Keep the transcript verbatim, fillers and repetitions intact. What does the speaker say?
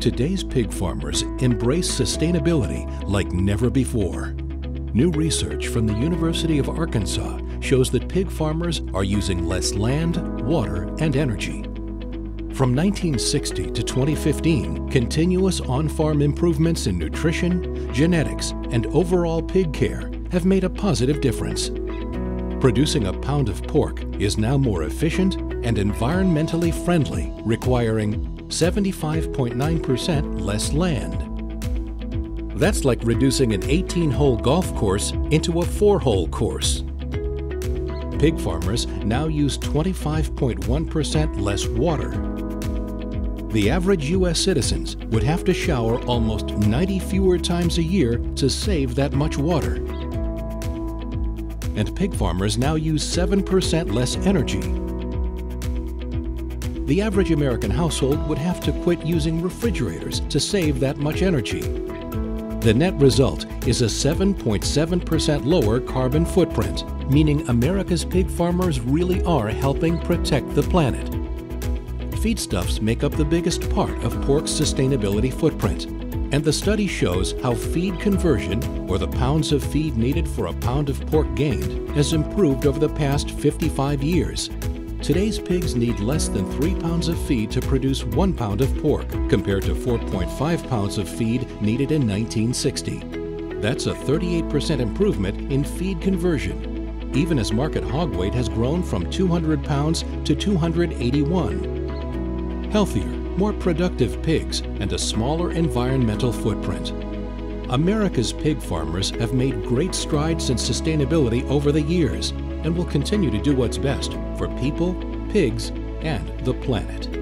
Today's pig farmers embrace sustainability like never before. New research from the University of Arkansas shows that pig farmers are using less land, water, and energy. From nineteen sixty to twenty fifteen, continuous on-farm improvements in nutrition, genetics, and overall pig care have made a positive difference. Producing a pound of pork is now more efficient and environmentally friendly, requiring seventy-five point nine percent less land. That's like reducing an eighteen hole golf course into a four hole course. Pig farmers now use twenty-five point one percent less water. The average U S citizens would have to shower almost ninety fewer times a year to save that much water. And pig farmers now use seven percent less energy. The average American household would have to quit using refrigerators to save that much energy. The net result is a seven point seven percent lower carbon footprint, meaning America's pig farmers really are helping protect the planet. Feedstuffs make up the biggest part of pork's sustainability footprint, and the study shows how feed conversion, or the pounds of feed needed for a pound of pork gained, has improved over the past fifty-five years. Today's pigs need less than three pounds of feed to produce one pound of pork, compared to four point five pounds of feed needed in nineteen sixty. That's a thirty-eight percent improvement in feed conversion, even as market hog weight has grown from two hundred pounds to two hundred eighty-one. Healthier, more productive pigs and a smaller environmental footprint. America's pig farmers have made great strides in sustainability over the years and will continue to do what's best for people, pigs, and the planet.